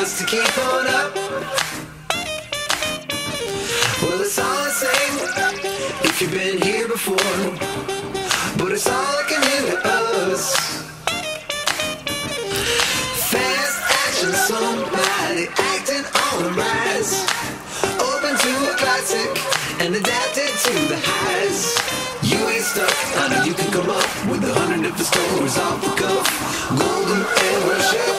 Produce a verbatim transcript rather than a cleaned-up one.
just to keep on up. Well, it's all the same if you've been here before, but it's all I can hear to us. Fast action, somebody acting on the rise, open to a classic and adapted to the highs. You ain't stuck, I know you can come up with a hundred different stories off the cuff. Golden era ship.